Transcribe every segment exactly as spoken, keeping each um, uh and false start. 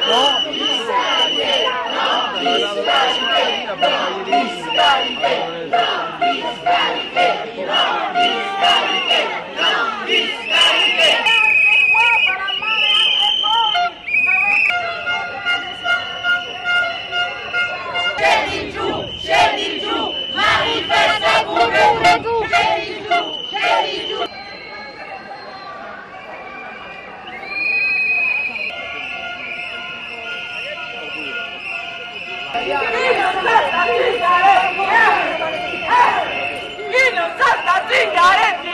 No discariche, no discariche, no discariche, no discariche, no discariche, no discariche. Scendi giù, scendi giù, manifesta pure tu, scendi giù, scendi giù. Chi non salta Zingaretti, eh! Chi non salta Zingaretti,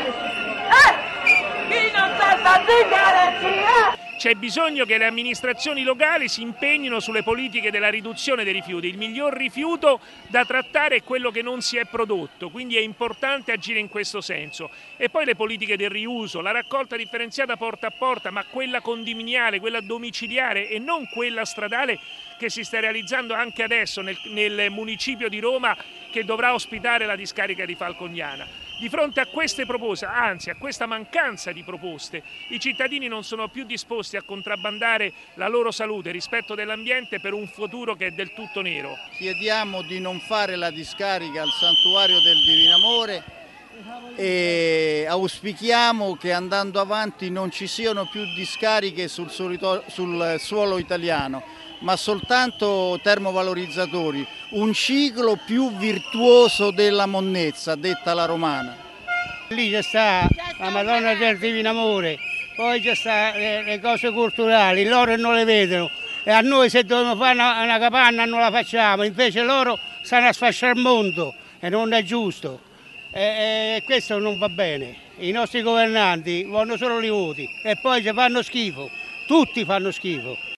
eh! Chi non salta Zingaretti, eh! C'è bisogno che le amministrazioni locali si impegnino sulle politiche della riduzione dei rifiuti. Il miglior rifiuto da trattare è quello che non si è prodotto, quindi è importante agire in questo senso. E poi le politiche del riuso, la raccolta differenziata porta a porta, ma quella condominiale, quella domiciliare e non quella stradale che si sta realizzando anche adesso nel, nel municipio di Roma, che dovrà ospitare la discarica di Falcognana. Di fronte a queste proposte, anzi a questa mancanza di proposte, i cittadini non sono più disposti a contrabbandare la loro salute, il rispetto dell'ambiente per un futuro che è del tutto nero. Chiediamo di non fare la discarica al santuario del Divino Amore e auspichiamo che andando avanti non ci siano più discariche sul, solito, sul suolo italiano, ma soltanto termovalorizzatori, un ciclo più virtuoso della monnezza, detta la romana. Lì c'è sta la Madonna del Divino Amore, poi c'è sta le, le cose culturali, loro non le vedono e a noi se dobbiamo fare una, una capanna non la facciamo, invece loro stanno a sfasciare il mondo e non è giusto. E, e questo non va bene, i nostri governanti vogliono solo i voti e poi ci fanno schifo, tutti fanno schifo.